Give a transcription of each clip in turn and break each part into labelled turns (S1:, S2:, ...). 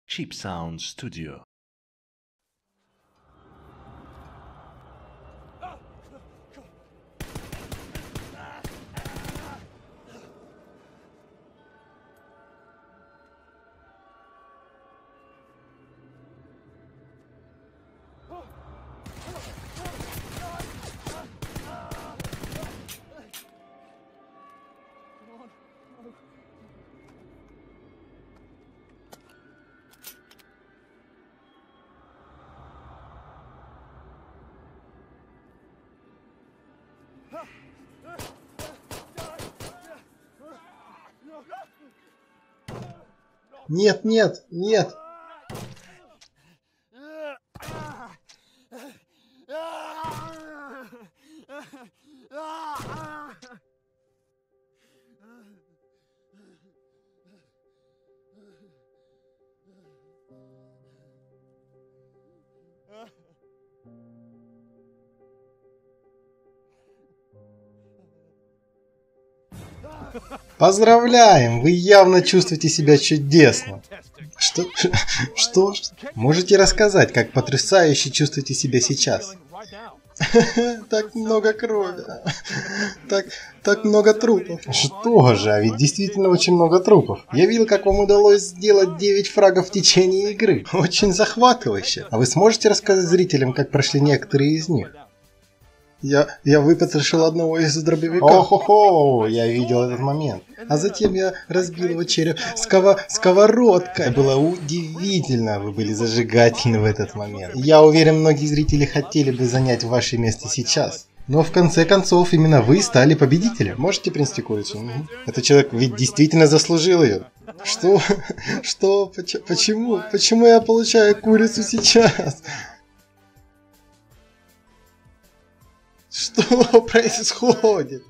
S1: Cheap Sound Studio.
S2: Нет, нет, нет. Поздравляем! Вы явно чувствуете себя чудесно. Что? Что? Можете рассказать, как потрясающе чувствуете себя сейчас? Так много крови. Так много трупов. Что же, а ведь действительно очень много трупов. Я видел, как вам удалось сделать 9 фрагов в течение игры. Очень захватывающе. А вы сможете рассказать зрителям, как прошли некоторые из них? Я выпотрошил одного из дробовика. О-хо-хо, я видел этот момент. А затем я разбил его череп сковородкой. Это было удивительно, вы были зажигательны в этот момент. Я уверен, многие зрители хотели бы занять ваше место сейчас. Но в конце концов, именно вы стали победителем. Можете принести курицу? Угу. Этот человек ведь действительно заслужил ее. Что? Что? Почему? Почему я получаю курицу сейчас? Что происходит?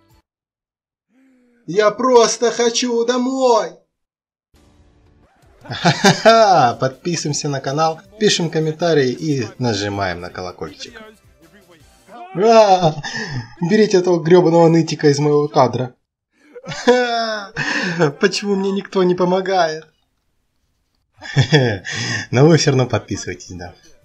S2: Я просто хочу домой! Ха-ха-ха! Подписываемся на канал, пишем комментарии и нажимаем на колокольчик. Берите этого гребаного нытика из моего кадра. Почему мне никто не помогает? Но вы все равно подписывайтесь, да.